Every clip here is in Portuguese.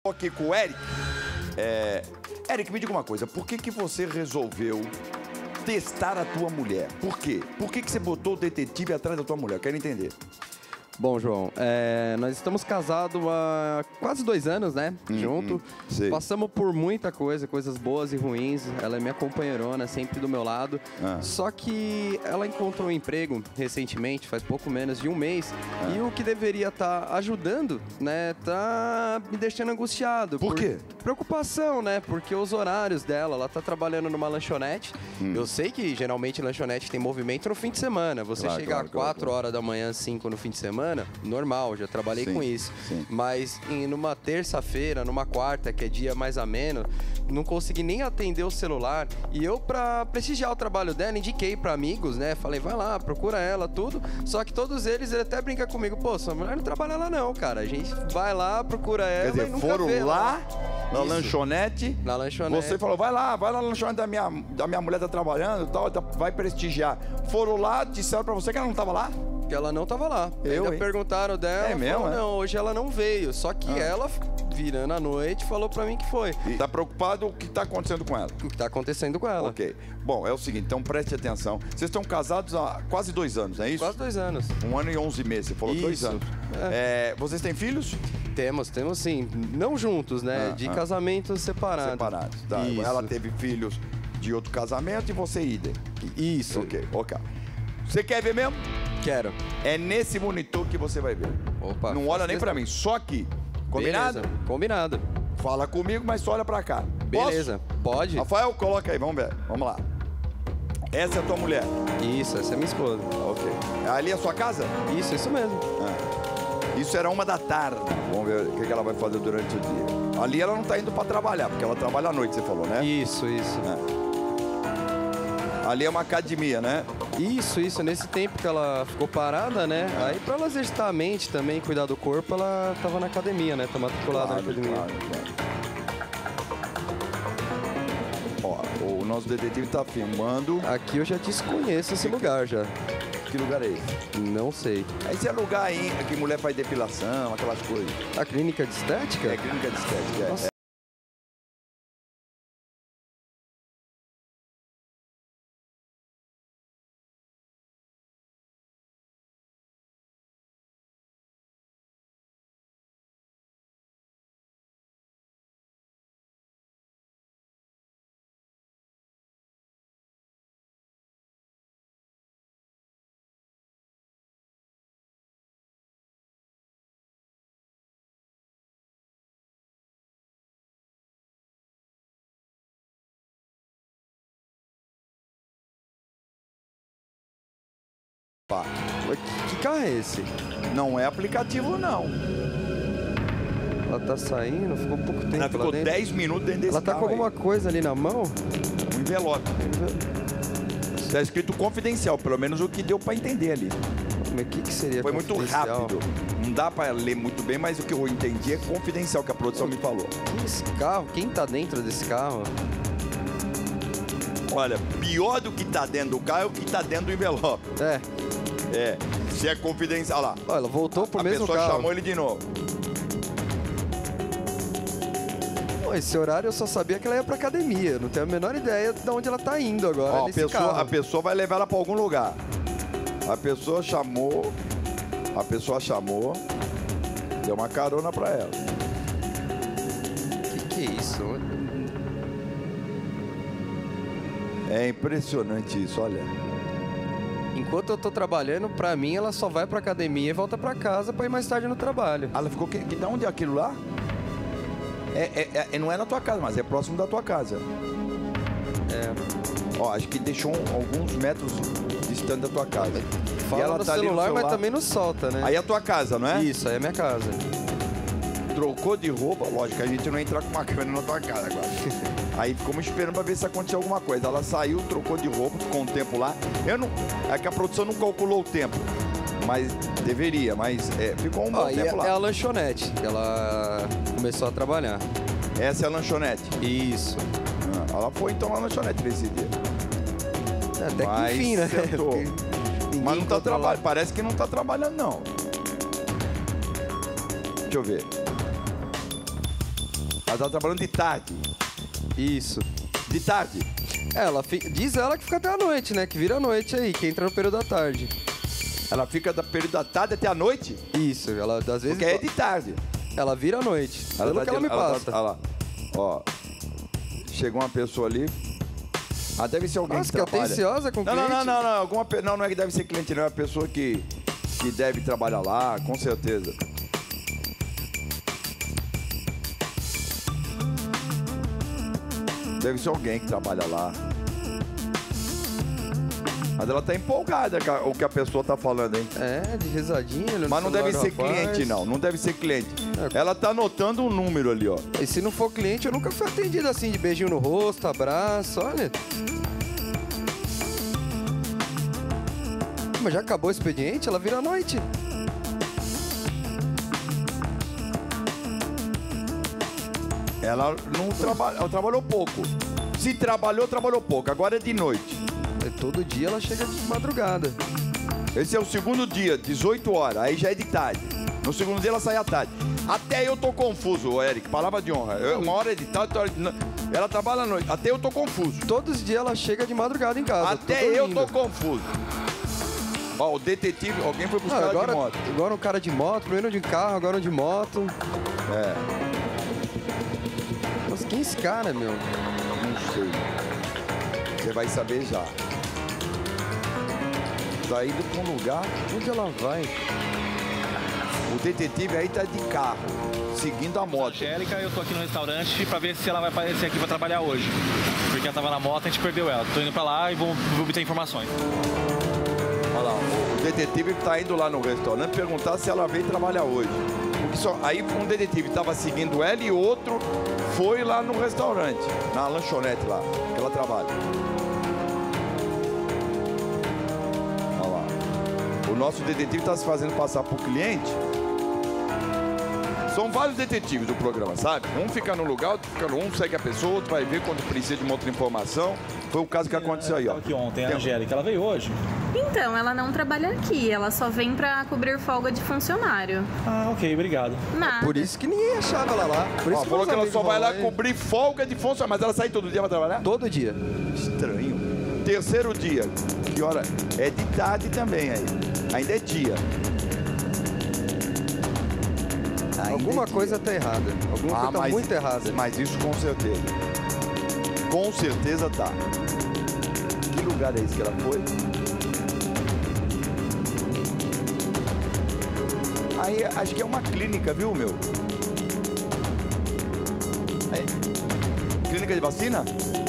Aqui com o Eric. Eric, me diga uma coisa. Por que você resolveu testar a tua mulher? Por quê? Por que você botou o detetive atrás da tua mulher? Eu quero entender. Bom, João, nós estamos casados há quase 2 anos, né? Junto. Sei. Passamos por muita coisa, coisas boas e ruins. Ela é minha companheirona, sempre do meu lado. Só que ela encontrou um emprego recentemente, faz pouco menos de um mês. E o que deveria estar ajudando, né? Tá me deixando angustiado. Por quê? Preocupação, né? Porque os horários dela, ela tá trabalhando numa lanchonete. Eu sei que geralmente lanchonete tem movimento no fim de semana. Você chegar às 4 horas da manhã, 5 no fim de semana, normal, já trabalhei com isso. Mas numa terça-feira, numa quarta, que é dia mais ameno, não consegui nem atender o celular. E eu, pra prestigiar o trabalho dela, indiquei pra amigos, né? Falei, vai lá, procura ela, tudo. Só que todos eles até brincam comigo. Pô, sua mulher não trabalha lá não, cara. A gente vai lá, procura ela. Quer dizer, e nunca foram vê lá na lanchonete. Na lanchonete. Você falou, vai lá na lanchonete da minha mulher, tá trabalhando e tal, vai prestigiar. Foram lá, disseram pra você que ela não tava lá? Que ela não tava lá. Ainda perguntaram dela, falou, não, hoje ela não veio. Só que ela, virando a noite, falou pra mim que foi. E tá preocupado o que tá acontecendo com ela? O que tá acontecendo com ela. Ok. Bom, é o seguinte, então preste atenção. Vocês estão casados há quase 2 anos, não é isso? Quase 2 anos. 1 ano e 11 meses, você falou 2 anos. Vocês têm filhos? Temos sim. Não juntos, né? De casamentos separados. Separados, tá. Isso. Ela teve filhos de outro casamento e você idem. Isso. Ok. Você quer ver mesmo? Quero. É nesse monitor que você vai ver. Opa. Não olha nem pra mim, só aqui. Combinado? Beleza. Combinado. Fala comigo, mas só olha pra cá. Beleza. Posso? Pode. Rafael, coloca aí, vamos ver. Vamos lá. Essa é a tua mulher? Isso, essa é minha esposa. Ok. Ali é a sua casa? Isso mesmo. Isso era 1 da tarde. Vamos ver o que ela vai fazer durante o dia. Ali ela não tá indo pra trabalhar, porque ela trabalha à noite, você falou, né? Isso. Ali é uma academia, né? Isso. Nesse tempo que ela ficou parada, né? Aí pra ela exercitar a mente também, cuidar do corpo, ela tava na academia, né? Tá matriculada na academia. Claro. Ó, o nosso detetive tá filmando. Aqui eu já desconheço esse lugar já. Que lugar é esse? Não sei. Esse é lugar aí que mulher faz depilação, aquelas coisas. A clínica de estética? É, clínica de estética. Nossa. Que carro é esse? Não é aplicativo, não. Ela tá saindo, ficou pouco tempo Ela ficou lá dentro. 10 minutos dentro desse Ela tá carro com alguma coisa ali na mão? Um envelope. Tá escrito confidencial, pelo menos o que deu pra entender ali. Mas o que seria Foi muito confidencial? rápido. Não dá pra ler muito bem, mas o que eu entendi é confidencial, que a produção me falou. Que esse carro? Quem tá dentro desse carro? Olha, pior do que tá dentro do carro é o que tá dentro do envelope. Se é confidencial, olha lá. Olha, ela voltou pro mesmo carro. A pessoa chamou ele de novo. Pô, esse horário eu só sabia que ela ia pra academia. Não tenho a menor ideia de onde ela tá indo agora. Ó, a pessoa vai levar ela pra algum lugar. A pessoa chamou, deu uma carona pra ela. Que é isso? É impressionante isso, olha. Enquanto eu tô trabalhando, pra mim, ela só vai pra academia e volta pra casa pra ir mais tarde no trabalho. Ela ficou... De onde é aquilo lá? Não é na tua casa, mas é próximo da tua casa. Ó, acho que deixou alguns metros distante da tua casa. Fala e ela no tá celular, ali no mas também não solta, né? Aí é a tua casa, não é? Isso, aí é a minha casa. Trocou de roupa, lógico, a gente não entra com uma câmera na tua casa agora. Aí ficamos esperando pra ver se aconteceu alguma coisa. Ela saiu, trocou de roupa, ficou um tempo lá. É que a produção não calculou o tempo. Mas deveria, mas ficou um bom tempo lá. É a lanchonete que ela começou a trabalhar. Essa é a lanchonete? Isso. Ela foi então na lanchonete nesse dia. Até que enfim, né? Mas não tá trabalhando, parece que não tá trabalhando, não. Deixa eu ver. Ela tá trabalhando de tarde. Isso. De tarde? Diz ela que fica até a noite, né? Que vira a noite aí, que entra no período da tarde. Ela fica do período da tarde até a noite? Isso, ela às vezes... Porque é de tarde. Ela vira a noite, pelo que ela me passa. Olha lá, ó. Chegou uma pessoa ali. Ah, deve ser alguém que trabalha. Atenciosa com o cliente? Não, não é que deve ser cliente, não. É uma pessoa que deve trabalhar lá, com certeza. Deve ser alguém que trabalha lá. Mas ela tá empolgada com o que a pessoa tá falando, hein? É, de risadinha. Mas não deve ser cliente, não. Não deve ser cliente. Ela tá anotando um número ali, ó. E se não for cliente, eu nunca fui atendido assim, de beijinho no rosto, abraço, olha. Mas já acabou o expediente, ela vira à noite. Ela não trabalha, ela trabalhou pouco. Se trabalhou, trabalhou pouco. Agora é de noite. Todo dia ela chega de madrugada. Esse é o segundo dia, 18 horas. Aí já é de tarde. No segundo dia ela sai à tarde. Até eu tô confuso, Eric. Palavra de honra. Uma hora é de tarde, outra hora de... Ela trabalha à noite. Até eu tô confuso. Todos os dias ela chega de madrugada em casa. Até eu tô confuso. Ó, o detetive, alguém foi buscar ela de moto. Agora um cara de moto, primeiro de carro, agora um de moto. É. Mas quem é esse cara, meu? Não sei. Você vai saber já. Tá indo pra um lugar. Onde ela vai? O detetive aí tá de carro, seguindo a moto. Angélica, eu tô aqui no restaurante pra ver se ela vai aparecer aqui pra trabalhar hoje. Porque ela tava na moto, a gente perdeu ela. Tô indo pra lá e vou obter informações. Olha lá, o detetive tá indo lá no restaurante perguntar se ela veio trabalhar hoje. Aí um detetive tava seguindo ela e outro foi lá no restaurante, na lanchonete lá, que ela trabalha. Olha lá. O nosso detetive tá se fazendo passar por cliente. São vários detetives do programa, sabe? Um fica no lugar, outro fica no... Um segue a pessoa, outro vai ver quando precisa de uma outra informação. Foi o caso que aconteceu aí, ó. Aqui ontem, a Angélica, ela veio hoje? Então, ela não trabalha aqui, ela só vem pra cobrir folga de funcionário. Ah, ok, obrigado. Nada. Por isso que ninguém achava ela lá. Por isso Ó, falou que ela só vai lá cobrir folga de funcionário, mas ela sai todo dia pra trabalhar? Todo dia. Estranho. Terceiro dia, que hora? É de tarde também aí. Ainda é dia. Alguma coisa tá errada. Alguma coisa tá muito errada. Mas isso com certeza. Com certeza tá. Que lugar é esse que ela foi? Aí, acho que é uma clínica, viu, meu? Clínica de vacina?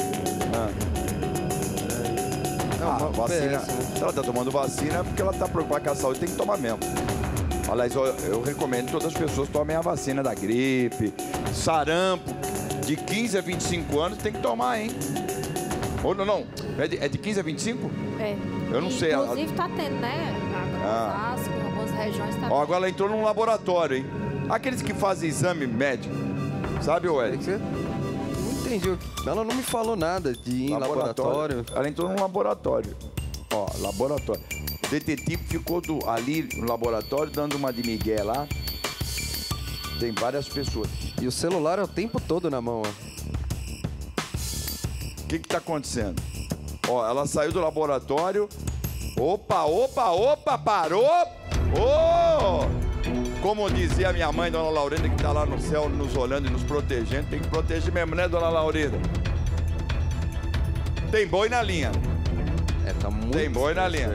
Vacina. Se ela tá tomando vacina é porque ela tá preocupada com a saúde, tem que tomar mesmo. Aliás, eu recomendo que todas as pessoas tomem a vacina da gripe, sarampo, de 15 a 25 anos tem que tomar, hein? Ou não, é de 15 a 25? É. Eu não sei. Inclusive tá tendo, né? Osasco, em algumas regiões tá tendo. Ó, agora ela entrou num laboratório, hein? Aqueles que fazem exame médico, sabe, Eric? Não entendi. Ela não me falou nada de ir em laboratório. Ela entrou num laboratório. Ó, laboratório. O detetive ficou ali no laboratório dando uma de migué lá. Tem várias pessoas. E o celular é o tempo todo na mão, ó. O que tá acontecendo? Ó, ela saiu do laboratório. Opa, parou! Ô! Como dizia a minha mãe, Dona Laurinda, que tá lá no céu nos olhando e nos protegendo. Tem que proteger mesmo, né, Dona Laurinda? Tem boi na linha. Tá muito. Tem boi na linha.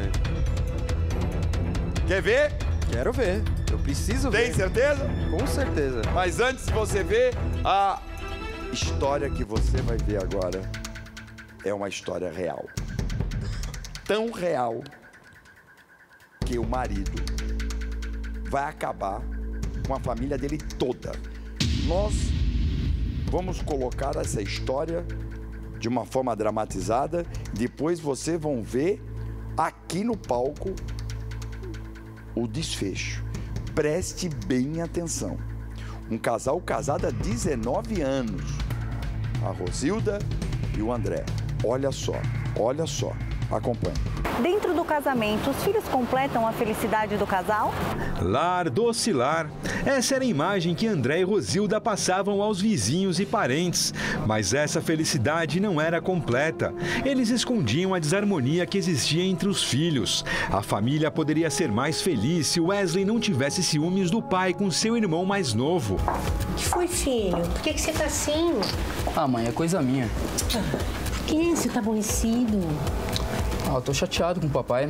Quer ver? Quero ver. Eu preciso ver. Tem certeza? Com certeza. Mas antes de você ver, a história que você vai ver agora é uma história real. Tão real que o marido vai acabar com a família dele toda. Nós vamos colocar essa história de uma forma dramatizada. Depois vocês vão ver aqui no palco o desfecho. Preste bem atenção. Um casal casado há 19 anos. A Rosilda e o André. Olha só, olha só. Acompanhe. Dentro do casamento, os filhos completam a felicidade do casal? Lar doce lar. Essa era a imagem que André e Rosilda passavam aos vizinhos e parentes. Mas essa felicidade não era completa. Eles escondiam a desarmonia que existia entre os filhos. A família poderia ser mais feliz se Wesley não tivesse ciúmes do pai com seu irmão mais novo. O que foi, filho? Por que você tá assim? Ah, mãe, é coisa minha. Por que você tá aborrecido? Ah, eu tô chateado com o papai.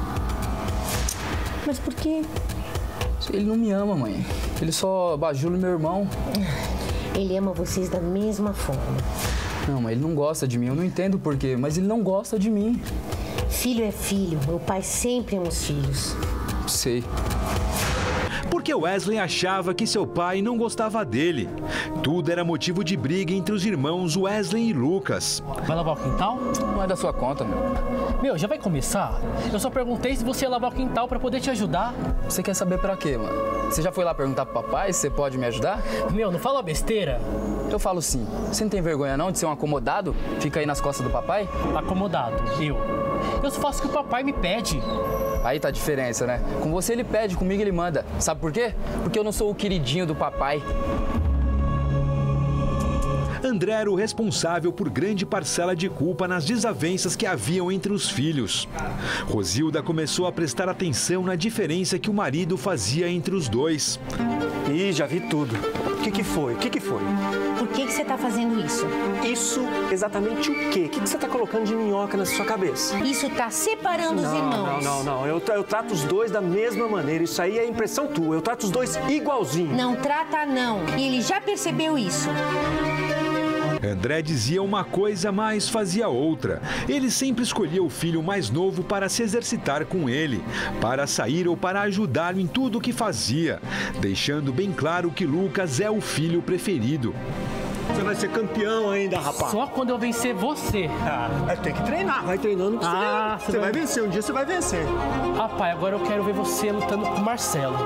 Mas por quê? Ele não me ama, mãe. Ele só bajula meu irmão. Ele ama vocês da mesma forma. Não, mas ele não gosta de mim. Eu não entendo por quê, mas ele não gosta de mim. Filho é filho. O pai sempre ama os filhos. Sei. Porque Wesley achava que seu pai não gostava dele. Tudo era motivo de briga entre os irmãos Wesley e Lucas. Vai lavar o quintal? Não é da sua conta, meu. Meu, já vai começar? Eu só perguntei se você ia lavar o quintal pra poder te ajudar. Você quer saber pra quê, mano? Você já foi lá perguntar pro papai se você pode me ajudar? Meu, não fala besteira. Eu falo sim. Você não tem vergonha não de ser um acomodado? Fica aí nas costas do papai? Acomodado, eu só faço o que o papai me pede. Aí tá a diferença, né? Com você ele pede, comigo ele manda. Sabe por quê? Porque eu não sou o queridinho do papai. André era o responsável por grande parcela de culpa nas desavenças que haviam entre os filhos. Rosilda começou a prestar atenção na diferença que o marido fazia entre os dois. Ih, já vi tudo. O que foi? O que foi? Por que você tá fazendo isso? Isso exatamente o quê? O que você tá colocando de minhoca na sua cabeça? Isso tá separando os irmãos. Não. Eu trato os dois da mesma maneira. Isso aí é impressão tua. Eu trato os dois igualzinho. Não trata, não. E ele já percebeu isso. André dizia uma coisa, mas fazia outra. Ele sempre escolhia o filho mais novo para se exercitar com ele, para sair ou para ajudá-lo em tudo o que fazia, deixando bem claro que Lucas é o filho preferido. Você vai ser campeão ainda, rapaz. Só quando eu vencer você. Tem que treinar. Vai treinando que você vai vencer. Um dia você vai vencer. Ah, pai, agora eu quero ver você lutando com o Marcelo.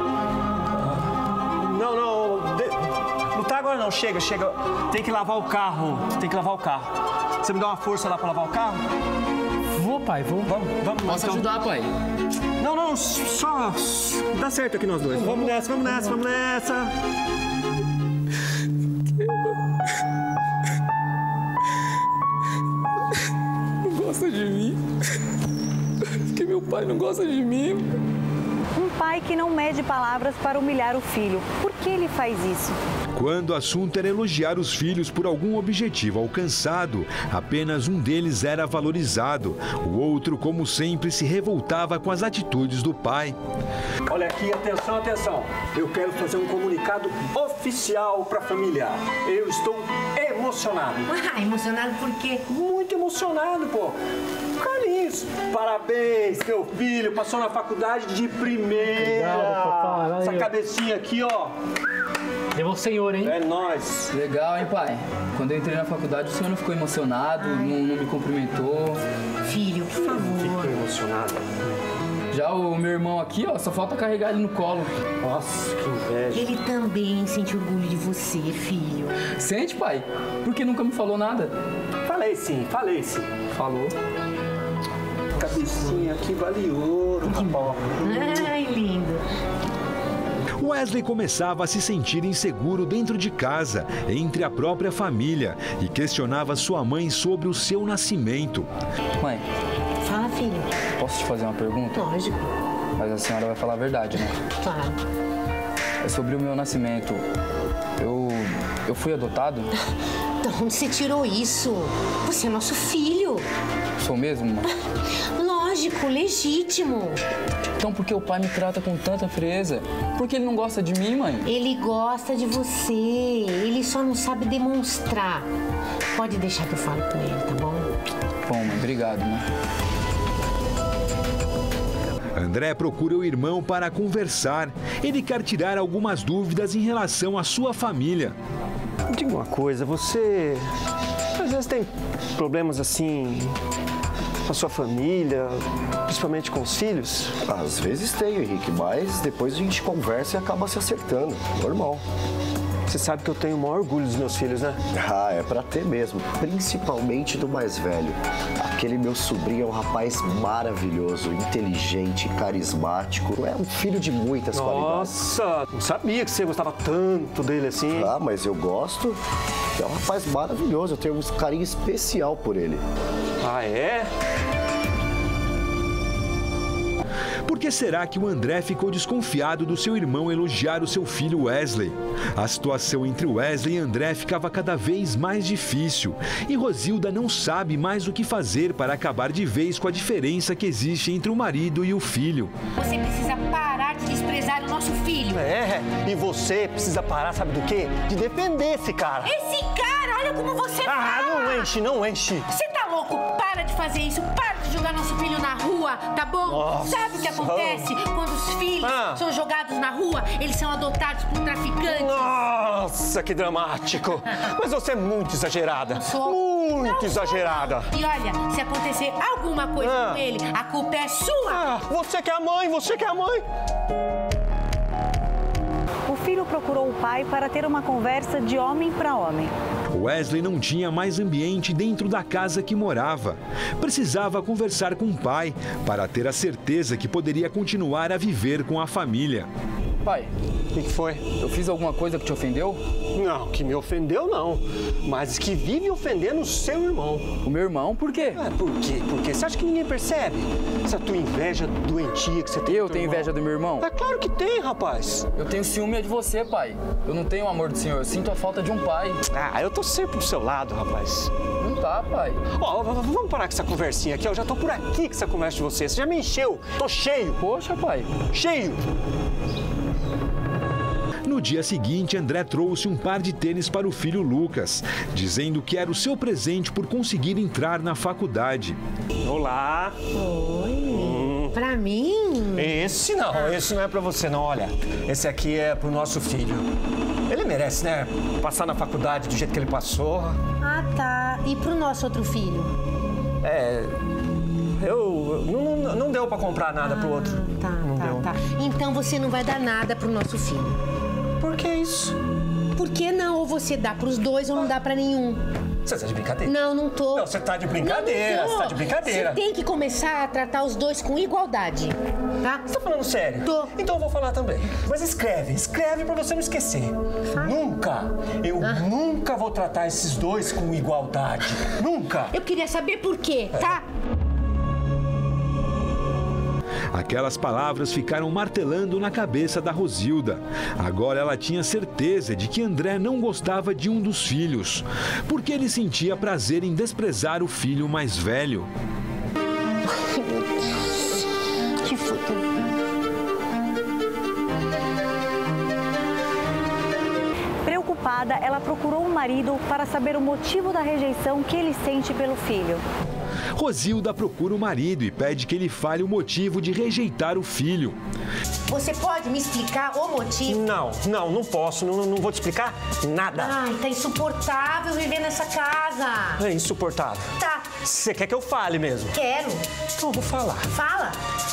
Não. Lutar agora não. Chega. Tem que lavar o carro. Você me dá uma força lá pra lavar o carro? Vou, pai, vou. Vamos. Posso ajudar, pai? Não, só dá certo aqui nós dois. Vamos nessa. Não gosta de mim. Porque meu pai não gosta de mim. Um pai que não mede palavras para humilhar o filho. Por que ele faz isso? Quando o assunto era elogiar os filhos por algum objetivo alcançado, apenas um deles era valorizado. O outro, como sempre, se revoltava com as atitudes do pai. Olha aqui, atenção. Eu quero fazer um comunicado oficial para a família. Eu estou emocionado. Emocionado por quê? Muito emocionado, pô. Carlinhos, parabéns, teu filho passou na faculdade de primeira. Obrigado, papai. Essa cabecinha aqui, ó. Levou o senhor, hein? É nóis. Legal, hein, pai? Quando eu entrei na faculdade, o senhor não ficou emocionado, não me cumprimentou. Filho, por favor. Fiquei emocionado. Já o meu irmão aqui, ó, só falta carregar ele no colo. Nossa, que inveja. Ele também sente orgulho de você, filho. Sente, pai? Porque nunca me falou nada. Falei sim. Falou. Cabecinha aqui vale ouro, rapaz. Ai, lindo. Wesley começava a se sentir inseguro dentro de casa, entre a própria família, e questionava sua mãe sobre o seu nascimento. Mãe. Fala, filho. Posso te fazer uma pergunta? Lógico. Mas a senhora vai falar a verdade, né? Claro. É sobre o meu nascimento. Eu fui adotado? De onde você tirou isso? Você é nosso filho. Sou mesmo, mãe? Lógico, legítimo. Então por que o pai me trata com tanta frieza? Por que ele não gosta de mim, mãe? Ele gosta de você. Ele só não sabe demonstrar. Pode deixar que eu falo com ele, tá bom? Bom, mãe, obrigado, né? André procura o irmão para conversar. Ele quer tirar algumas dúvidas em relação à sua família. Diga uma coisa, você às vezes tem problemas assim com a sua família, principalmente com os filhos? Às vezes tenho, Henrique, mas depois a gente conversa e acaba se acertando. Normal. Você sabe que eu tenho o maior orgulho dos meus filhos, né? Ah, é pra ter mesmo. Principalmente do mais velho. Aquele meu sobrinho é um rapaz maravilhoso, inteligente, carismático. É um filho de muitas qualidades. Nossa, não sabia que você gostava tanto dele assim. Ah, mas eu gosto. É um rapaz maravilhoso, eu tenho um carinho especial por ele. Ah, é? Por que será que o André ficou desconfiado do seu irmão elogiar o seu filho Wesley? A situação entre Wesley e André ficava cada vez mais difícil e Rosilda não sabe mais o que fazer para acabar de vez com a diferença que existe entre o marido e o filho. Você precisa parar de desprezar o nosso filho. É, e você precisa parar, sabe do quê? De defender esse cara. Esse cara, olha como você fala. Não enche, não enche. Você tá louco? Para de fazer isso, para de jogar nosso filho na rua, tá bom? Nossa. Sabe o que acontece quando os filhos são jogados na rua? Eles são adotados por traficantes. Nossa, que dramático. Mas você é muito exagerada. Muito exagerada. E olha, se acontecer alguma coisa com ele, a culpa é sua. Você que é a mãe, você que é a mãe. O filho procurou o pai para ter uma conversa de homem para homem. Wesley não tinha mais ambiente dentro da casa que morava. Precisava conversar com o pai para ter a certeza que poderia continuar a viver com a família. Pai, o que foi? Eu fiz alguma coisa que te ofendeu? Não, que me ofendeu não. Mas que vive ofendendo o seu irmão. O meu irmão? Por quê? Por quê? Porque você acha que ninguém percebe? Essa tua inveja doentia que você tem. Eu tenho inveja do meu irmão? É claro que tem, rapaz. Eu tenho ciúme de você, pai. Eu não tenho o amor do senhor, eu sinto a falta de um pai. Ah, eu tô sempre do seu lado, rapaz. Não tá, pai. Ó, vamos parar com essa conversinha aqui, eu já tô por aqui com essa conversa de você. Você já me encheu, tô cheio. Poxa, pai. Cheio. No dia seguinte, André trouxe um par de tênis para o filho Lucas, dizendo que era o seu presente por conseguir entrar na faculdade. Olá. Oi. Pra mim? Esse não é pra você não, olha. Esse aqui é pro nosso filho. Ele merece, né? Passar na faculdade do jeito que ele passou. Ah, tá. E pro nosso outro filho? Não deu pra comprar nada pro outro. Tá. Então você não vai dar nada pro nosso filho. Por que isso? Por que não? Ou você dá pros dois ou não dá pra nenhum. Você tá de brincadeira? Não tô. Não, você tá de brincadeira, você tá de brincadeira. Você tem que começar a tratar os dois com igualdade, tá? Você tá falando sério? Tô. Então eu vou falar também. Mas escreve pra você não esquecer. Nunca vou tratar esses dois com igualdade. Nunca. Eu queria saber por quê, tá? Aquelas palavras ficaram martelando na cabeça da Rosilda. Agora ela tinha certeza de que André não gostava de um dos filhos, porque ele sentia prazer em desprezar o filho mais velho. Que futuro. Preocupada, ela procurou o marido para saber o motivo da rejeição que ele sente pelo filho. Rosilda procura o marido e pede que ele fale o motivo de rejeitar o filho. Você pode me explicar o motivo? Não posso. Não vou te explicar nada. Ai, tá insuportável viver nessa casa. É insuportável. Tá. Você quer que eu fale mesmo? Quero. Então eu vou falar. Fala.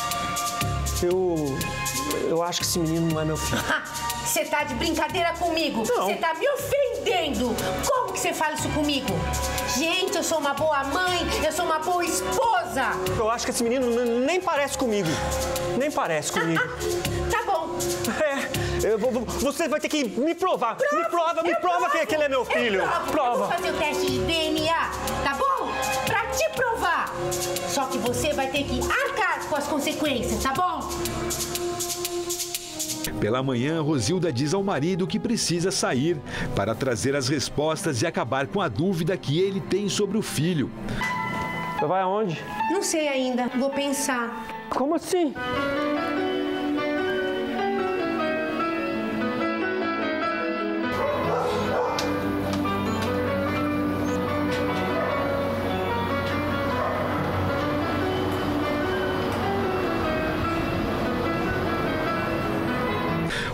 Eu acho que esse menino não é meu filho. Você tá de brincadeira comigo? Não. Você tá me ofendendo. Como que você fala isso comigo? Gente, eu sou uma boa mãe, eu sou uma boa esposa. Eu acho que esse menino nem parece comigo. Nem parece comigo. Tá bom. Você vai ter que me provar. Me prova que ele é meu filho. Eu vou fazer o teste de DNA, tá bom? Pra te provar. Só que você vai ter que arcar com as consequências, tá bom? Pela manhã, Rosilda diz ao marido que precisa sair para trazer as respostas e acabar com a dúvida que ele tem sobre o filho. Você vai aonde? Não sei ainda, vou pensar. Como assim?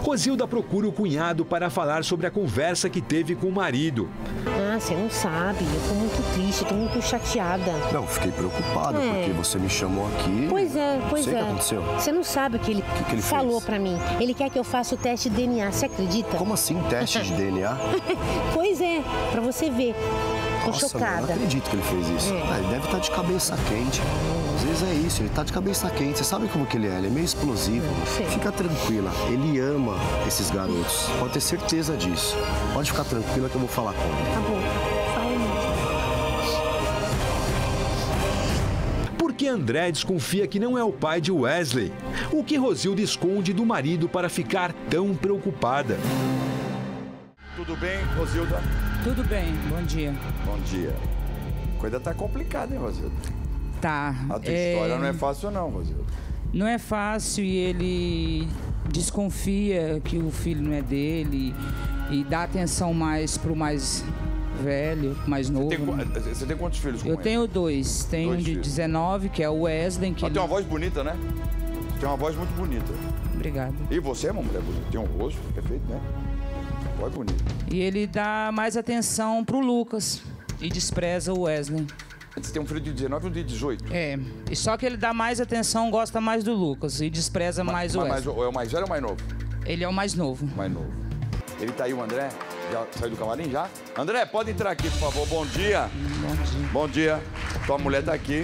Rosilda procura o cunhado para falar sobre a conversa que teve com o marido. Ah, você não sabe. Eu tô muito triste, tô muito chateada. Não, fiquei preocupada porque você me chamou aqui. Pois é, pois Sei é. O que aconteceu. Você não sabe o que ele, ele falou fez? pra mim. Ele quer que eu faça o teste de DNA, você acredita? Como assim, teste de DNA? Pois é, pra você ver. Tô Nossa, chocada. mano, não acredito que ele fez isso. Ele deve estar de cabeça quente. Às vezes é isso, ele tá de cabeça quente. Você sabe como que ele é meio explosivo. Fica tranquila, ele ama esses garotos. Pode ter certeza disso. Pode ficar tranquila que eu vou falar com ele. Tá bom, Porque André desconfia que não é o pai de Wesley. O que Rosilda esconde do marido para ficar tão preocupada? Tudo bem, Rosilda? Tudo bem, bom dia. Bom dia. A coisa tá complicada, hein, Rosilda? Tá. A tua história não é fácil não, Rosilda. Não é fácil e ele desconfia que o filho não é dele e dá atenção mais pro mais velho, mais novo. Você tem quantos filhos com Eu ele? tenho dois. Tenho um de filhos. 19, que é o Wesley. Que Tem uma voz bonita, né? Tem uma voz muito bonita. Obrigada. E você é uma mulher bonita. Tem um rosto perfeito, né? Voz bonita. E ele dá mais atenção pro Lucas e despreza o Wesley. Você tem um filho de 19 e um de 18. É. E só que ele dá mais atenção, gosta mais do Lucas e despreza mais o Wesley. É o mais velho ou o mais novo? Ele é o mais novo. Mais novo. Ele tá aí, o André? Já saiu do camarim já? André, pode entrar aqui, por favor. Bom dia. Bom dia. Bom dia. Tua mulher tá aqui.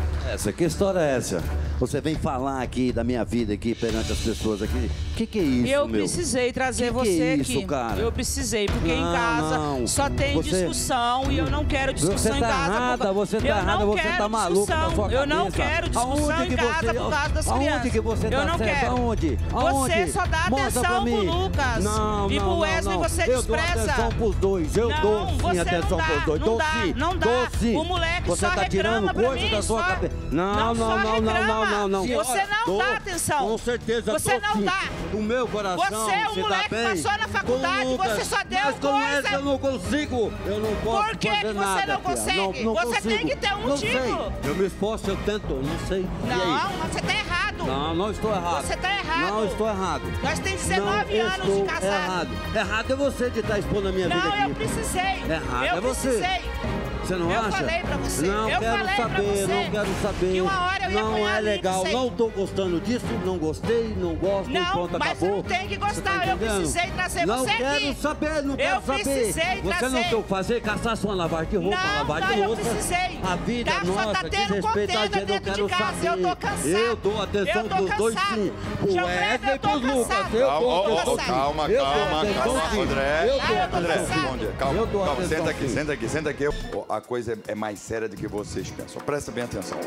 Que história é essa? Você vem falar aqui da minha vida aqui perante as pessoas aqui. O que é isso, Eu meu? precisei trazer você que é isso, aqui. cara? Eu precisei, porque em casa só tem Você- discussão e eu não quero discussão Você em tá casa. errada, você tá eu errada, não você quero tá maluco na discussão. sua cabeça. Eu não quero discussão Aonde em que casa você- por causa das aonde crianças. que você eu tá não certo? quero. Aonde? Você Aonde? só dá Mostra atenção pra mim. pro Lucas. Não, e pro não, Wesley não. você Eu dou despreza. atenção pros dois. Eu não, dou sim você atenção não dá, pros dois. Não Dou dá, sim. não dá. Dou sim. O moleque Você só tá tirando reclama pra coisa mim, da sua só- cabeça. só Não. reclama. Você não Dou. dá atenção. Com certeza Você dou não sim. dá. O meu coração Você é um se dá moleque que bem passou na faculdade, com o Lucas. você só deu Mas com coisa. essa eu não consigo. Eu não posso Por que fazer que você nada, não filha. consegue? Não Você consigo. tem que ter um Não motivo. sei. Eu me esforço, eu tento, não sei. E aí? Não, você tá errado. Não estou errado. Você tá errado. Não estou errado. Nós temos 19 não anos de estou casado. errado. Errado é você de estar expondo a minha vida Não, aqui. eu precisei. Errado eu é você. precisei. Você não eu acha? falei pra você. Não eu quero falei pra saber, você não quero saber. que uma hora eu ia não apanhar é ali, legal, sei. não tô gostando disso, não gostei, não gosto, Não, pronto, mas acabou. não tem que Você gostar. tá Eu entendendo? precisei trazer não você aqui. Não quero saber, não quero saber. precisei Você trazer. não tem o que fazer, caçar sua lavagem de roupa, lavagem de eu louça. precisei. A vida Só nossa, tá tendo desrespeitar contenda a gente, eu dentro de quero casa. saber. Eu tô cansado. Eu dou atenção Eu tô pros dois cansado. sim. Pro João Wesley Kleber, e pros eu tô Lucas. cansado. Eu Calma, dou atenção sim. calma, Eu dou calma, atenção calma, sim. André. Eu dou André, atenção bom dia. sim. Calma, Eu dou calma, atenção senta aqui, sim. senta aqui. A coisa é mais séria do que vocês pensam. Presta bem atenção.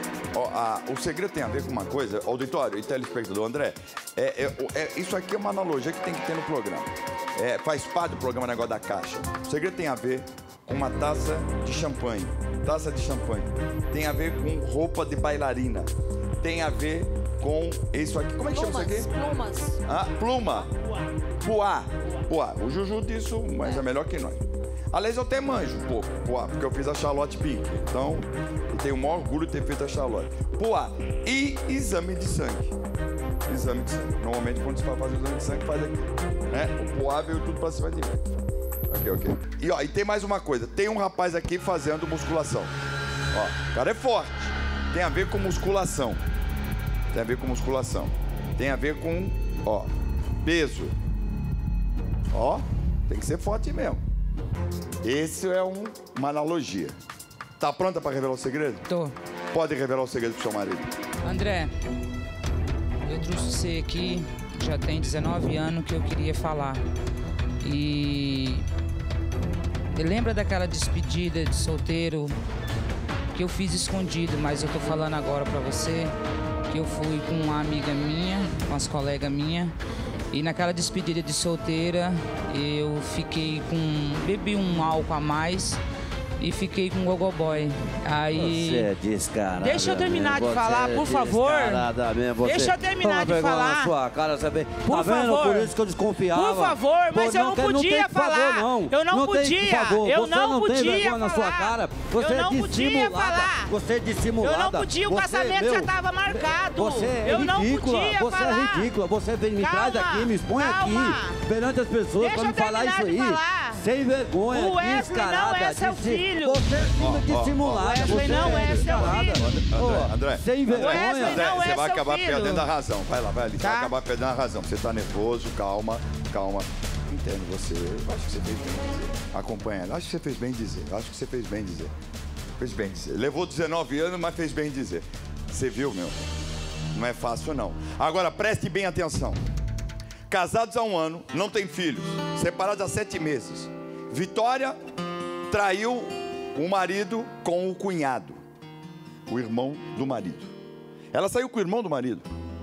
O segredo tem a ver com uma coisa, auditório e telespectador, André, isso aqui é uma analogia que tem que ter no programa. Faz parte do programa Negócio da Caixa. O segredo tem a ver com uma taça de champanhe. Taça de champanhe. Tem a ver com roupa de bailarina. Tem a ver com isso aqui. Como é que chama isso aqui? Plumas. Ah, pluma. Puá. O Juju disse, mas é melhor que nós. Aliás, eu até manjo um pouco, Puá, porque eu fiz a Charlotte Pink. Então, eu tenho o maior orgulho de ter feito a Charlotte. Puá. E exame de sangue. Exame de sangue. Normalmente, quando você vai fazer o exame de sangue, faz aqui. O Puá veio tudo pra cima de mim. Ok. E tem mais uma coisa. Tem um rapaz aqui fazendo musculação. O cara é forte. Tem a ver com musculação. Tem a ver com peso. Tem que ser forte mesmo. Esse é uma analogia. Tá pronta para revelar o segredo? Tô. Pode revelar o segredo pro seu marido. André, eu trouxe você aqui, já tem 19 anos que eu queria falar. E lembra daquela despedida de solteiro que eu fiz escondido, mas eu tô falando agora pra você que eu fui com uma amiga minha, com as colegas minhas. E naquela despedida de solteira, eu bebi um álcool a mais e fiquei com o gogoboy. Aí... Você é descarada. Deixa eu terminar de falar, por favor. Deixa eu terminar de falar. Na sua cara, você vê. Por favor. Por isso que eu desconfiava. Por favor, mas eu não podia falar. Eu não podia. Eu não podia falar. Na sua cara. Você eu não podia falar. Você é dissimulada. Eu não podia, o casamento já estava marcado. Você é eu não ridícula. podia Você falar. é ridícula. Você vem me traz aqui, me expõe aqui, perante as pessoas pra me falar isso aí. Sem vergonha, o Wesley descarada. Não é seu filho. Você é dissimulada. O Wesley não é seu filho. André, sem vergonha. André, você vai acabar filho. perdendo a razão. Vai lá, vai ali. Você vai acabar perdendo a razão. Você tá nervoso, calma. Entendo você. Eu acho que você fez bem em dizer. Acompanha. Acho que você fez bem em dizer. Acho que você fez bem em dizer. Fez bem em dizer. Levou 19 anos, mas fez bem em dizer. Você viu, meu? Não é fácil, não. Agora, preste bem atenção. Casados há 1 ano, não tem filhos. Separados há 7 meses. Vitória traiu o marido com o cunhado. O irmão do marido. Ela saiu com o irmão do marido.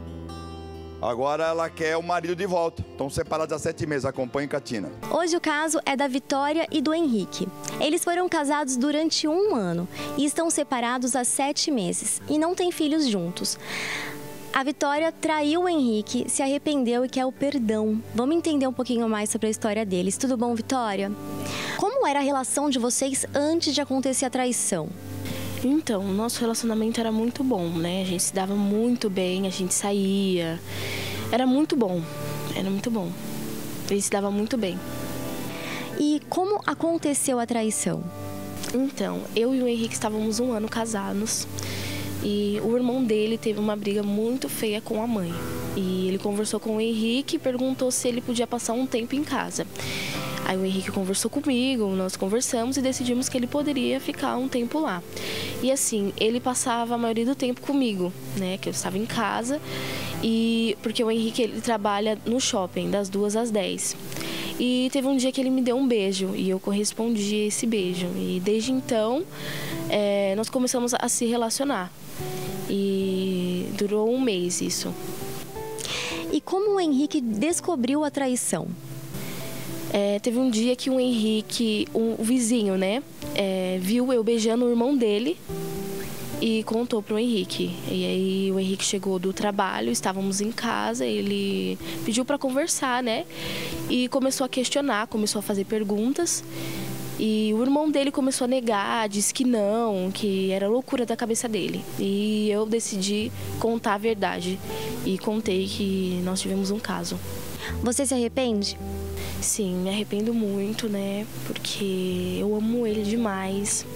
Agora ela quer o marido de volta. Estão separados há 7 meses. Acompanhe, Catina. Hoje o caso é da Vitória e do Henrique. Eles foram casados durante 1 ano e estão separados há 7 meses. E não têm filhos juntos. A Vitória traiu o Henrique, se arrependeu e quer o perdão. Vamos entender um pouquinho mais sobre a história deles. Tudo bom, Vitória? Como era a relação de vocês antes de acontecer a traição? Então, o nosso relacionamento era muito bom, né? A gente se dava muito bem, a gente saía. Era muito bom, era muito bom. A gente se dava muito bem. E como aconteceu a traição? Então, eu e o Henrique estávamos 1 ano casados. E o irmão dele teve uma briga muito feia com a mãe. E ele conversou com o Henrique e perguntou se ele podia passar um tempo em casa. Aí o Henrique conversou comigo, nós conversamos e decidimos que ele poderia ficar um tempo lá. E assim, ele passava a maioria do tempo comigo, né? Que eu estava em casa. E porque o Henrique, ele trabalha no shopping, das 2 às 10. E teve um dia que ele me deu um beijo e eu correspondi a esse beijo. E desde então, nós começamos a se relacionar. E durou 1 mês isso. E como o Henrique descobriu a traição? Teve um dia que o Henrique, o vizinho, né, viu eu beijando o irmão dele e contou pro Henrique. E aí o Henrique chegou do trabalho, estávamos em casa, ele pediu para conversar, né, e começou a questionar, começou a fazer perguntas. E o irmão dele começou a negar, disse que não, que era loucura da cabeça dele. E eu decidi contar a verdade e contei que nós tivemos um caso. Você se arrepende? Sim, me arrependo muito, né? Porque eu amo ele demais.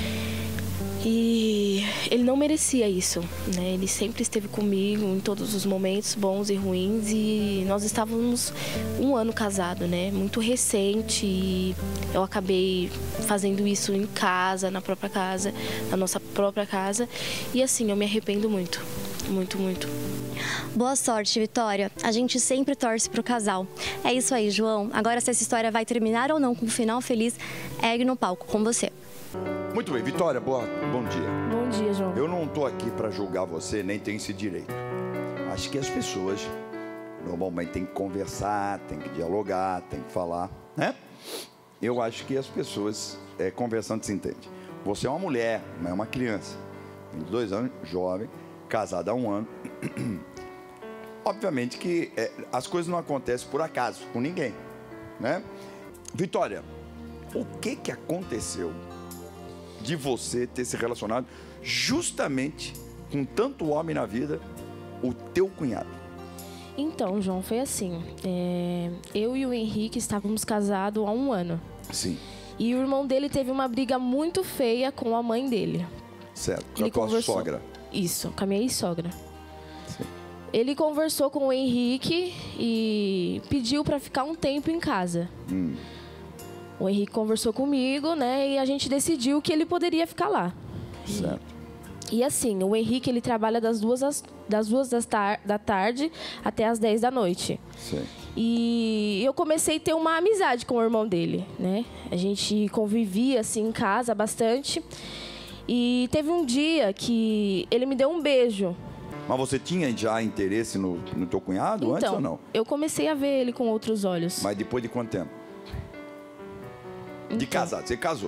E ele não merecia isso, né? Ele sempre esteve comigo em todos os momentos bons e ruins. E nós estávamos 1 ano casado, né? Muito recente. E eu acabei fazendo isso em casa, na própria casa, na nossa própria casa. E assim, eu me arrependo muito. Muito, muito. Boa sorte, Vitória. A gente sempre torce pro casal. É isso aí, João. Agora, se essa história vai terminar ou não com um final feliz, ergue no palco com você. Muito bem, Vitória, bom dia. Bom dia, João. Eu não tô aqui para julgar você, nem tenho esse direito. Acho que as pessoas normalmente têm que conversar, têm que dialogar, têm que falar, né? Eu acho que as pessoas conversando se entendem. Você é uma mulher, não é uma criança. 22 anos, jovem, casada há 1 ano. Obviamente que as coisas não acontecem por acaso com ninguém, né? Vitória, o que aconteceu de você ter se relacionado justamente com tanto homem na vida, o teu cunhado? Então, João, foi assim. Eu e o Henrique estávamos casados há 1 ano. Sim. E o irmão dele teve uma briga muito feia com a mãe dele. Certo, com a tua sogra. Isso, com a minha ex-sogra. Ele conversou com o Henrique e pediu para ficar um tempo em casa. O Henrique conversou comigo, né? E a gente decidiu que ele poderia ficar lá. Certo. E assim, o Henrique, ele trabalha das 2 da tarde até as 10 da noite. Sim. E eu comecei a ter uma amizade com o irmão dele, né? A gente convivia, assim, em casa bastante. E teve um dia que ele me deu um beijo. Mas você tinha já interesse no teu cunhado antes ou não? Eu comecei a ver ele com outros olhos. Mas depois de quanto tempo? De casado, você casou.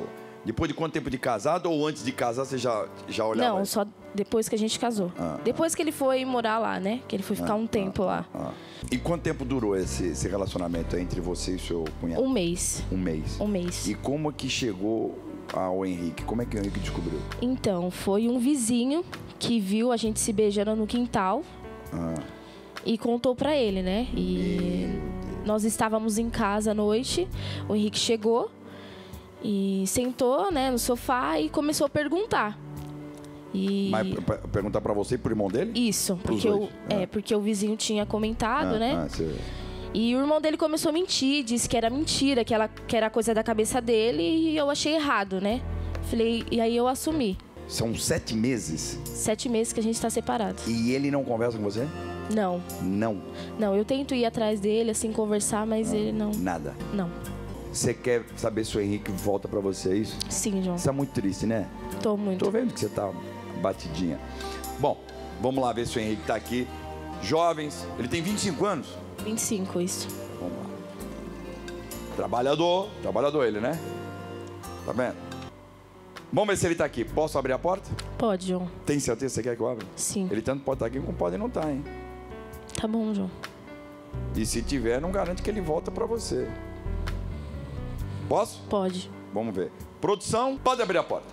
Depois de quanto tempo de casado ou antes de casar você já olhava? Não, só depois que a gente casou. Depois que ele foi morar lá, né? Que ele foi ficar um tempo lá. E quanto tempo durou esse relacionamento entre você e seu cunhado? Um mês. Um mês. Um mês. E como que chegou ao Henrique? Como é que o Henrique descobriu? Então, foi um vizinho que viu a gente se beijando no quintal e contou pra ele, né? E nós estávamos em casa à noite, o Henrique chegou e sentou, né, no sofá e começou a perguntar. Mas perguntar pra você e pro irmão dele? Isso, porque o vizinho tinha comentado, né? E o irmão dele começou a mentir, disse que era mentira, que era coisa da cabeça dele, e eu achei errado, né? Falei, e aí eu assumi. São 7 meses? 7 meses que a gente tá separado. E ele não conversa com você? Não. Não? Não, eu tento ir atrás dele, assim, conversar, mas ele não... Nada? Não. Você quer saber se o Henrique volta pra você, é isso? Sim, João. Você é muito triste, né? Tô muito. Tô vendo que você tá batidinha. Bom, vamos lá ver se o Henrique tá aqui. Jovens, ele tem 25 anos? 25, isso. Vamos lá. Trabalhador ele, né? Tá vendo? Vamos ver se ele tá aqui. Posso abrir a porta? Pode, João. Tem certeza que você quer que eu abra? Sim. Ele tanto pode estar aqui como pode não estar, hein? Tá bom, João. E se tiver, não garante que ele volta pra você. Posso? Pode. Vamos ver. Produção, pode abrir a porta.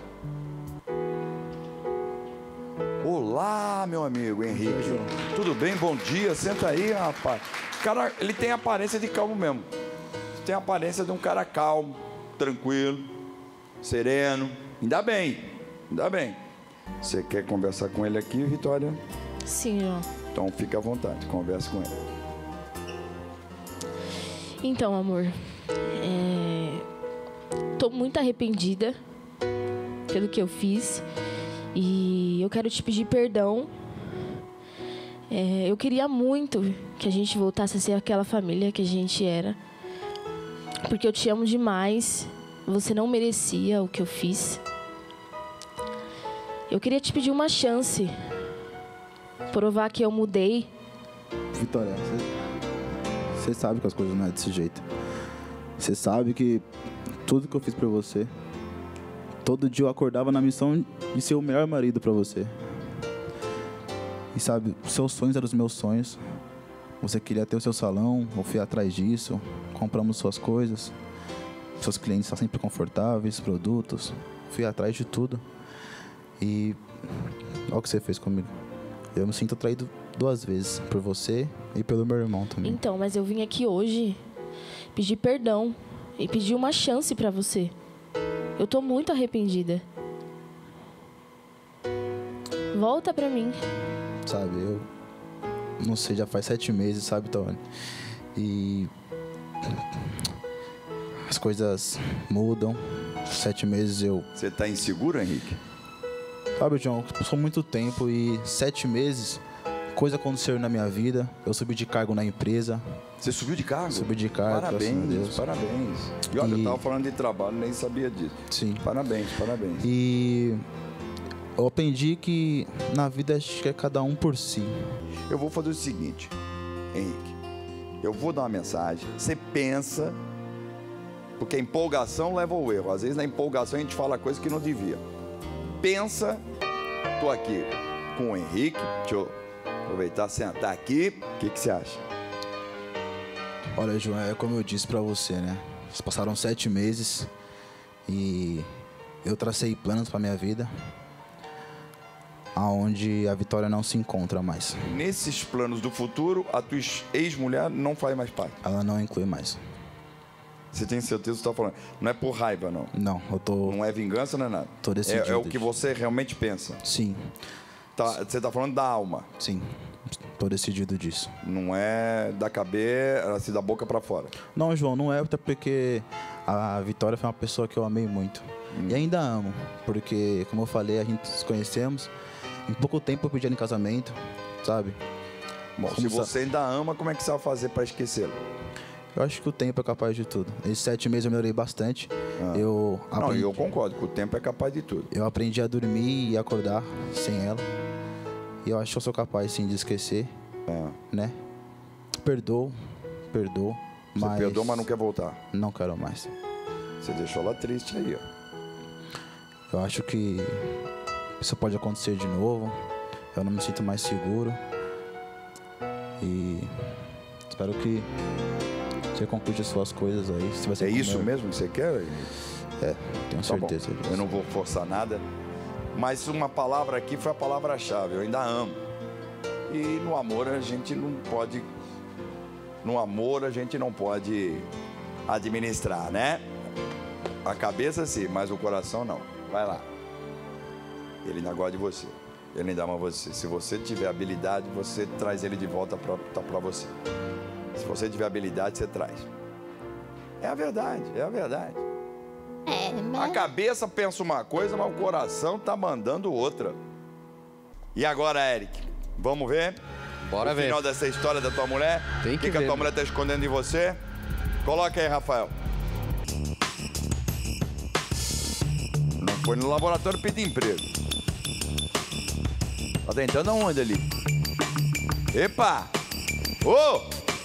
Olá, meu amigo Henrique. Tudo bem? Bom dia. Senta aí, rapaz. Cara, ele tem a aparência de calmo mesmo. Tem a aparência de um cara calmo, tranquilo, sereno. Ainda bem, ainda bem. Você quer conversar com ele aqui, Vitória? Sim, João. Então fica à vontade, converse com ele. Então, amor, tô muito arrependida pelo que eu fiz e eu quero te pedir perdão. Eu queria muito que a gente voltasse a ser aquela família que a gente era, porque eu te amo demais. Você não merecia o que eu fiz. Eu queria te pedir uma chance, provar que eu mudei. Vitória, você sabe que as coisas não é desse jeito. Você sabe que tudo que eu fiz pra você, todo dia eu acordava na missão de ser o melhor marido pra você. E sabe, os seus sonhos eram os meus sonhos. Você queria ter o seu salão, eu fui atrás disso, compramos suas coisas. Seus clientes estão sempre confortáveis, produtos. Fui atrás de tudo. E olha o que você fez comigo. Eu me sinto traído 2 vezes, por você e pelo meu irmão também. Então, mas eu vim aqui hoje pedir perdão e pedir uma chance pra você. Eu tô muito arrependida. Volta pra mim. Sabe, eu não sei, já faz 7 meses, sabe, Tony? E as coisas mudam. 7 meses eu... Você tá inseguro, Henrique? Sabe, João, passou muito tempo e 7 meses, coisa aconteceu na minha vida. Eu subi de cargo na empresa. Você subiu de cargo? Subi de cargo, parabéns, Deus. Parabéns. E olha, eu tava falando de trabalho, nem sabia disso. Sim. Parabéns, parabéns. E eu aprendi que na vida acho que é cada um por si. Eu vou fazer o seguinte, Henrique. Eu vou dar uma mensagem, você pensa, porque a empolgação leva ao erro. Às vezes na empolgação a gente fala coisa que não devia. Pensa, tô aqui com o Henrique, deixa eu aproveitar, sentar aqui. O que você acha? Olha, João, é como eu disse pra você, né? Passaram 7 meses e eu tracei planos pra minha vida, aonde a Vitória não se encontra mais. Nesses planos do futuro, a tua ex-mulher não faz mais parte? Ela não inclui mais. Você tem certeza que você tá falando? Não é por raiva, não? Não, eu tô... Não é vingança, não é nada? Tô decidido. É o que você realmente pensa? Sim. Você tá falando da alma? Sim, tô decidido disso. Não é da cabeça, assim, da boca pra fora? Não, João, não é, até porque a Vitória foi uma pessoa que eu amei muito. E ainda amo, porque, como eu falei, a gente nos conhecemos. Em pouco tempo eu pedi ela em casamento, sabe? Bom, se você ainda ama, como é que você vai fazer pra esquecê-lo? Eu acho que o tempo é capaz de tudo. Esses 7 meses eu melhorei bastante. Eu concordo que o tempo é capaz de tudo. Eu aprendi a dormir e acordar sem ela. E eu acho que eu sou capaz, sim, de esquecer. Né? Perdoo, mas... Você perdoa, mas não quer voltar? Não quero mais. Você deixou ela triste aí, ó. Eu acho que isso pode acontecer de novo. Eu não me sinto mais seguro. E espero que você conclua as suas coisas aí. Se vai ser isso mesmo que você quer? Tenho certeza disso. Eu não vou forçar nada. Mas uma palavra aqui foi a palavra-chave. Eu ainda amo. E no amor a gente não pode... No amor a gente não pode administrar, né? A cabeça sim, mas o coração não. Vai lá. Ele ainda gosta de você. Ele ainda ama você. Se você tiver habilidade, você traz ele de volta pra você. Se você tiver habilidade, você traz. É a verdade, é a verdade. A cabeça pensa uma coisa, mas o coração tá mandando outra. E agora, Eric? Vamos ver? Bora ver. O final dessa história da tua mulher? Tem que ver. O que a tua mulher tá escondendo de você? Coloca aí, Rafael. Não foi no laboratório pedir emprego. Tá tentando aonde ali? Epa! Ô!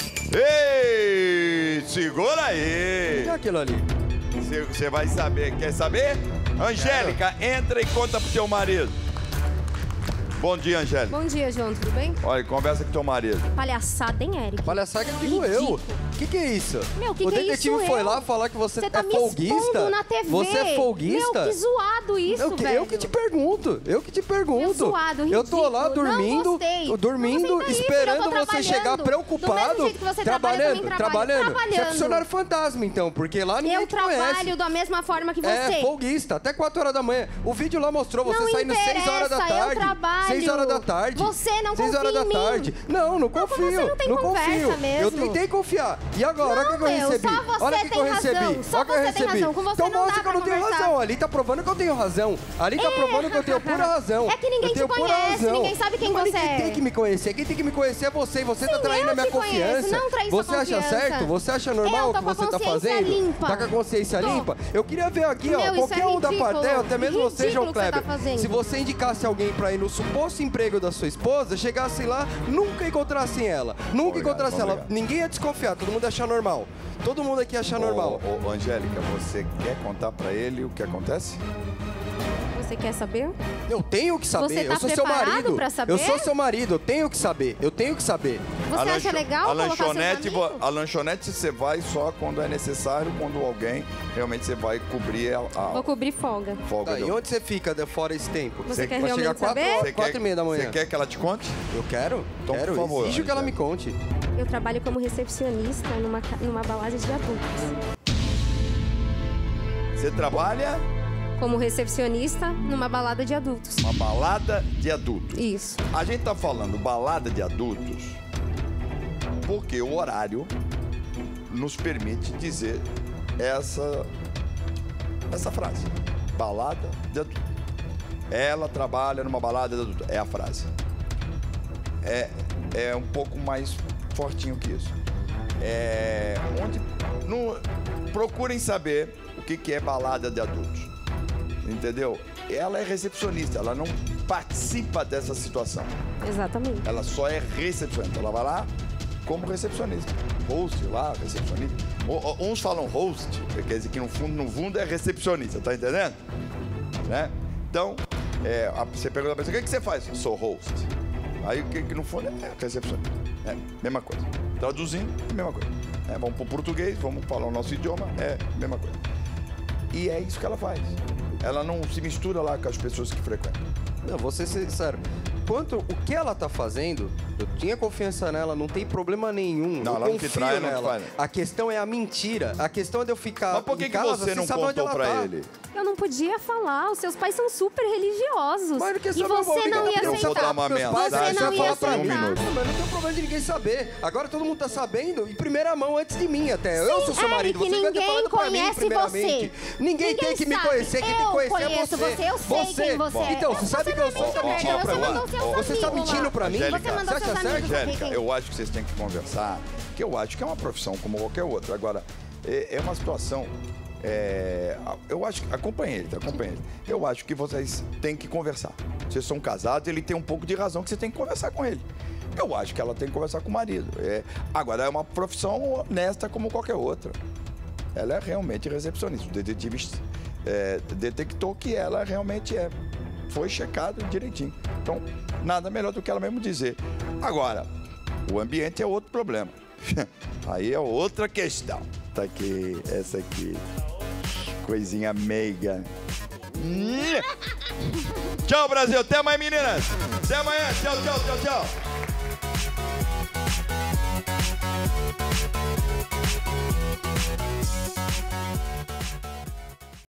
Ei! Segura aí! O que é aquilo ali? Você vai saber. Quer saber? Angélica, entra e conta pro teu marido. Bom dia, Angélica. Bom dia, João, tudo bem? Olha, conversa com teu marido. Palhaçada, hein, Eric? Palhaçada que digo eu. O que é isso? Meu, que o que é detetive isso, foi eu? lá falar que você tá é folguista? Me expondo na TV. Você é folguista? Meu, que zoado isso, velho. Eu que te pergunto. Eu que te pergunto. Meu, zoado, eu tô lá ridículo. dormindo, Não gostei. dormindo, esperando você chegar preocupado. Do mesmo jeito que você trabalhando. trabalhando. Você é funcionário fantasma, então, porque lá ninguém te conhece. Eu trabalho da mesma forma que você. É, folguista, até 4 horas da manhã. O vídeo lá mostrou você não saindo 6 horas da tarde. Eu trabalho. 6 horas da tarde. Você não 6 horas da tarde. Não confio. Você não tem conversa mesmo. Eu tentei confiar. E agora, olha o que eu recebi. Olha o que eu recebi. Só você tem razão. Com você então não mostra dá que eu não tenho conversar. razão. Ali tá provando que eu tenho razão. Ali tá provando que eu tenho pura razão. É que ninguém te conhece, ninguém sabe quem você é. Quem tem que me conhecer? Quem tem que me conhecer é você. E você tá traindo a minha confiança. Não traí você sua acha confiança. certo? Você acha normal o que você tá fazendo? Limpa. Tá com a consciência limpa? Eu queria ver aqui, ó, qualquer um da plateia, até mesmo você, João Kleber. Se você indicasse alguém pra ir no suposto emprego da sua esposa, chegasse lá, nunca encontrasse ela. Nunca encontrasse ela. Ninguém ia desconfiar, todo mundo ia achar normal. Todo mundo aqui ia achar normal. Ô, Angélica, você quer contar pra ele o que acontece? Você quer saber? Eu tenho que saber. Você tá eu sou seu marido. Pra saber? Eu sou seu marido. Eu tenho que saber. Eu tenho que saber. Você acha legal a lanchonete você vai só quando é necessário, quando alguém realmente você vai cobrir Vou cobrir folga. Tá, e onde você fica fora esse tempo? Você quer vai chegar realmente 4h30 da manhã. Você quer que ela te conte? Eu quero. Então, quero. por favor. Exijo que ela me conte. Eu trabalho como recepcionista numa balada de adultos. Você trabalha? Como recepcionista numa balada de adultos. Uma balada de adultos. Isso. A gente tá falando balada de adultos porque o horário nos permite dizer essa frase. Balada de adultos. Ela trabalha numa balada de adultos. É a frase. É um pouco mais fortinho que isso. Procurem saber o que é balada de adultos. Entendeu? Ela é recepcionista, ela não participa dessa situação. Exatamente. Ela só é recepcionista. Ela vai lá como recepcionista. Host lá, recepcionista. Uns falam host, quer dizer que no fundo é recepcionista, tá entendendo? Né? Então, você pergunta pra pessoa, o que você faz? Sou host. Aí o que no fundo é recepcionista. Mesma coisa. Traduzindo, mesma coisa. Vamos pro português, vamos falar o nosso idioma, mesma coisa. E é isso que ela faz. Ela não se mistura lá com as pessoas que frequentam. Não, vou ser sincero. O que ela tá fazendo, eu tinha confiança nela, não tem problema nenhum. Não, eu ela não te trai, nela. não te faz. A questão é a mentira. A questão é de eu ficar. Mas por que você não contou pra ele? Eu não podia falar, os seus pais são super religiosos. Mas e você não ia Eu vou dar uma mensagem. Você não ia aceitar. Mas não tem problema de ninguém saber. Agora todo mundo tá sabendo em primeira mão antes de mim até. Eu sou seu marido, você vai ter falado pra mim primeiramente. Ninguém tem que me conhecer, quem tem que conhecer é você. Eu sei quem você é. Então, você sabe que eu sou, tá mentindo pra mim? Você tá mentindo pra mim? Angélica, você mandou seus amigos. Angélica, eu acho que vocês têm que conversar, que eu acho que é uma profissão como qualquer outra. Agora, é uma situação... eu acho que... Acompanhe ele. Eu acho que vocês têm que conversar. Vocês são casados, ele tem um pouco de razão que você tem que conversar com ele. Eu acho que ela tem que conversar com o marido. Agora, é uma profissão honesta como qualquer outra. Ela é realmente recepcionista. O detetive detectou que ela realmente foi checado direitinho. Então, nada melhor do que ela mesmo dizer. Agora, o ambiente é outro problema. Aí é outra questão. Tá aqui, essa aqui. Coisinha meiga. Tchau, Brasil. Até amanhã, meninas. Até amanhã. Tchau, tchau, tchau, tchau.